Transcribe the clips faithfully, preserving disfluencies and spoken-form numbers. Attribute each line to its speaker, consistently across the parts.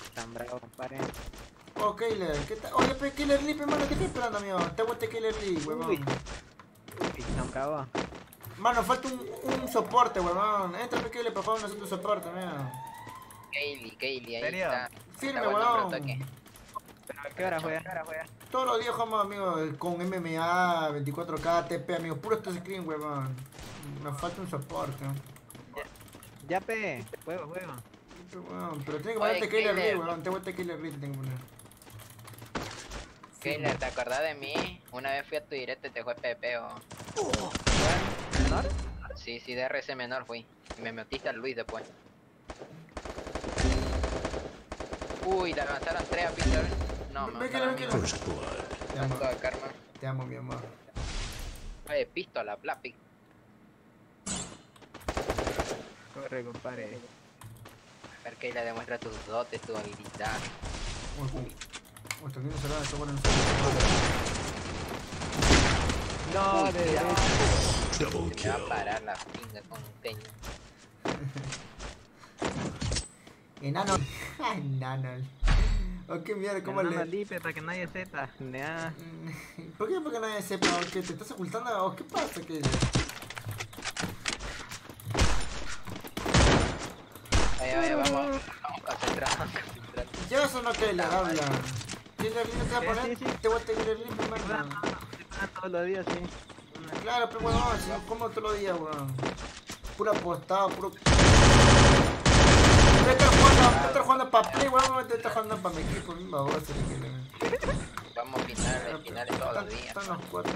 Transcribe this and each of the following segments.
Speaker 1: Tan bravo, compadre.
Speaker 2: Oh, Kayler, ¿qué tal? Oye, pe, Kayler Lee, pe, mano, ¿qué estás esperando, amigo? Te aguante Kayler Lee, huevón.
Speaker 1: Uy, uy, tan bravo.
Speaker 2: Mano, falta un, un soporte, huevón. Entra, pe, Kayler, por favor, nosotros soporte, amigo.
Speaker 3: Kaylee, Kaylee, ahí
Speaker 1: ¿Serio?
Speaker 3: está.
Speaker 2: Firme,
Speaker 3: Está buen nombre,
Speaker 2: huevón.
Speaker 3: toque.
Speaker 1: ¿Pero a qué hora juega? ¿A qué hora juega?
Speaker 2: Todos los días jugamos, amigo, con M M A, veinticuatro K, T P, amigo. Puro este screen, huevón. Nos falta un soporte.
Speaker 1: Ya, pe. Juego, juego.
Speaker 2: Huevón, pero tiene que
Speaker 3: Oye,
Speaker 2: ponerte Kayler Lee,
Speaker 3: Kayler.
Speaker 2: huevón. Te aguante Kayler Lee, te tengo que poner.
Speaker 3: Kaylee, ¿te acordás de mí? Una vez fui a tu directo y te fue Pepe o...
Speaker 1: ¿Menor?
Speaker 3: Sí, sí, de R C menor fui. Y me metiste al Luis después. Uy, le lanzaron tres a Peter. No, me
Speaker 2: Ve, Kayler,
Speaker 3: mataron a mí.
Speaker 2: Kayler. Te amo,
Speaker 3: Tanto de karma.
Speaker 2: te amo, mi amor.
Speaker 3: Oye, pistola, Plapic.
Speaker 1: Corre, compadre.
Speaker 3: A ver que le demuestra tus dotes, tu habilidad.
Speaker 2: Uy, uy. Uy, está bien cerrada, está bueno.
Speaker 1: No,
Speaker 3: Uy,
Speaker 1: de
Speaker 3: cuidado.
Speaker 1: derecho.
Speaker 3: Se me va a parar la pinga con un teño.
Speaker 2: Enano. Enano. Oh, qué mierda, ¿cómo
Speaker 1: Hermano
Speaker 2: le...?
Speaker 1: Lipe, para que nadie sepa. Nah.
Speaker 2: ¿Por qué? Porque nadie sepa, ¿o qué? ¿Te estás ocultando? ¿O qué pasa? ¿Qué?
Speaker 3: Oye, oye, vamos. Vamos concentrados, concentrados.
Speaker 2: Ya eso no que le habla. Killer Lee, ¿te va a
Speaker 1: Sí,
Speaker 2: poner?
Speaker 1: sí, sí.
Speaker 2: Te voy a Killer Lee, mi hermano.
Speaker 1: Ah, todos los días, sí.
Speaker 2: Claro, pero weón, si no como todos los días, weón. Puro apostado, puro... Voy a estar jugando, voy a estar jugando para Play, weón, voy a estar jugando para mi equipo, mi baboso, Killer.
Speaker 3: Vamos finales, finales todos los días.
Speaker 2: Están los cuatro.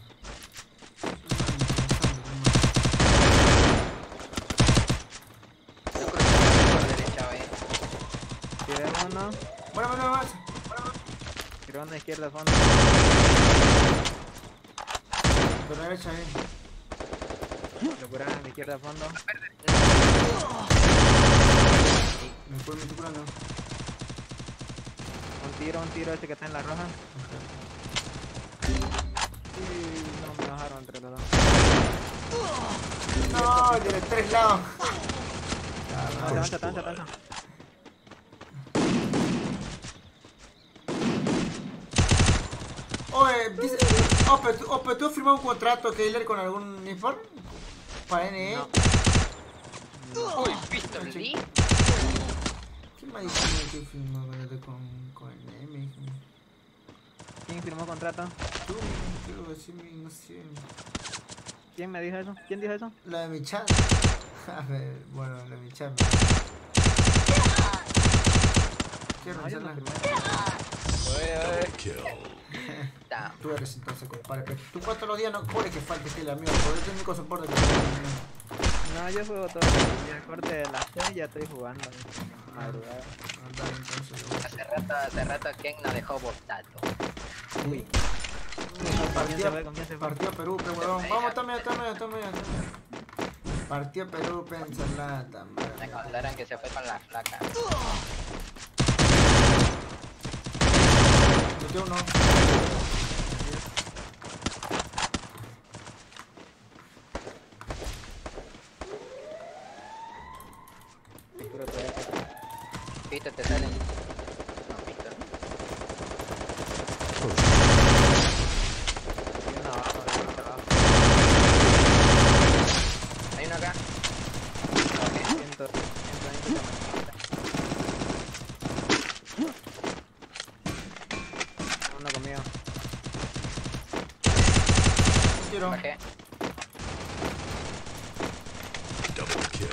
Speaker 3: Yo creo que está por derecha, oye.
Speaker 1: Tiré uno.
Speaker 2: Bueno, bueno, más.
Speaker 1: Tiré uno izquierda, fondo.
Speaker 2: Por la derecha, eh.
Speaker 1: Lo curaron a la izquierda, fondo.
Speaker 2: Me fue, me estoy curando.
Speaker 1: Un tiro, un tiro ese que está en la roja. Y no me bajaron entre los dos.
Speaker 2: No, tiene tres lados.
Speaker 1: No, avanza, avanza, avanza.
Speaker 2: Oye, dice... Oh, pero tú, oh, pero tú has firmado un contrato, Killer, con algún eSport? Para N E.
Speaker 1: No.
Speaker 3: Uy, pistol Lee.
Speaker 2: ¿Quién me ha dicho que tú firmó con, con N E, me dijo?
Speaker 1: ¿Quién firmó contrato?
Speaker 2: Tú, quiero decir, no sé.
Speaker 1: ¿Quién me dijo eso? ¿Quién dijo eso?
Speaker 2: La de mi chat. A ver, bueno, la de mi chat. Quiero
Speaker 1: No, yo no
Speaker 2: revisarla.
Speaker 1: firmé.
Speaker 3: Oye, oye. Ta.
Speaker 2: Tú eres entonces, compadre. Pero tú cuántos los días no pones que falte que el amigo. Por eso es el único soporte que tengo.
Speaker 1: No, yo juego todo el día. Corte de las seis ya estoy jugando. Madrugada.
Speaker 2: Andar entonces.
Speaker 3: Hace rato, hace rato Ken nos dejó botado.
Speaker 2: Uy.
Speaker 1: ¿Con quién se
Speaker 2: Partió,
Speaker 1: fue? ¿Con quién se fue?
Speaker 2: partió Perú, pe huevón. Vamos, tome, tome, tome. Partió Perú, pe ensalada.
Speaker 3: Me contaron que se fue con la flaca.
Speaker 2: Metió uno.
Speaker 1: Seguro todavía está.
Speaker 3: Pito, te salen. No, pito.
Speaker 1: Hay uno abajo, hay uno abajo.
Speaker 3: Hay uno acá.
Speaker 1: Ciento, ciento veinte. Uno conmigo.
Speaker 2: Quiero.
Speaker 3: Bajé.